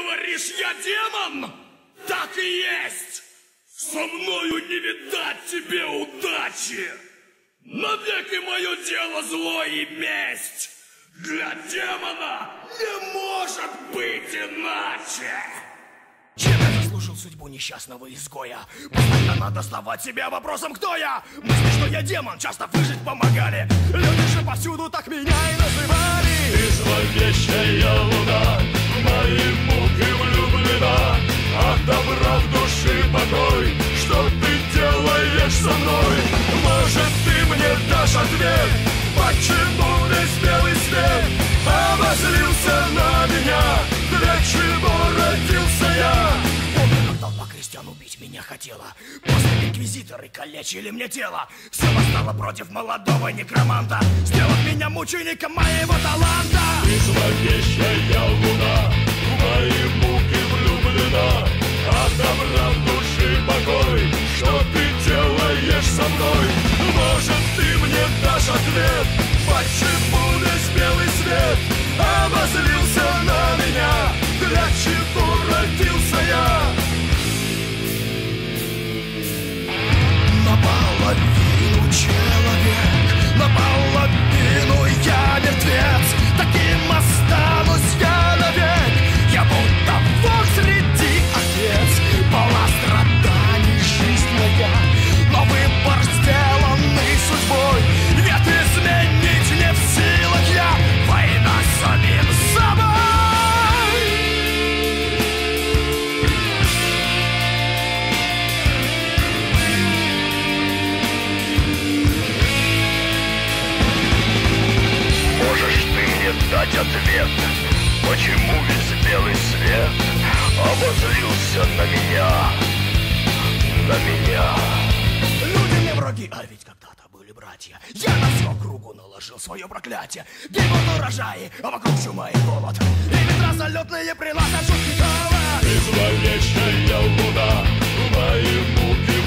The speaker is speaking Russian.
говоришь, я демон? Так и есть! Со мною не видать тебе удачи! Навеки мое дело зло и месть! Для демона не может быть иначе! Чем я заслужил судьбу несчастного изгоя? Постоянно доставать себя вопросом, кто я? Мысли, что я демон, часто выжить помогали. Люди же повсюду так меня и называли. Ты зловещая луна, в мои муки влюблена. От добра в душе покой, что ты делаешь со мной? Может, ты мне дашь ответ, почему весь белый свет обозлился на меня? Для чего родился я? Помню, как толпа крестьян убить меня хотела. После инквизиторы калечили мне тело. Все восстало против молодого некроманта, сделав меня мучеником моего таланта. Ты зловещая луна, в мои муки влюблена. От добра в душе покой, что ты делаешь со мной? Может, ты мне дашь ответ, почему весь белый свет обозлился на меня? Для чего родился я? Наполовину человек, наполовину я мертвец. Таким останусь я навек. Я будто волк среди овец. Полна страданий жизнь моя, но выбор сделанный судьбой. Нет, изменить не в силах я. Война с самим собой. Можешь ты мне дать ответ, почему весь белый свет обозлился на меня? На меня. Люди мне враги, а ведь когда-то были братья. Я на всю округу наложил свое проклятие. Гибнут урожаи, а вокруг чума и голод. И ветра залетные приносят жуткий холод. Ты зловещая луна, в мои муки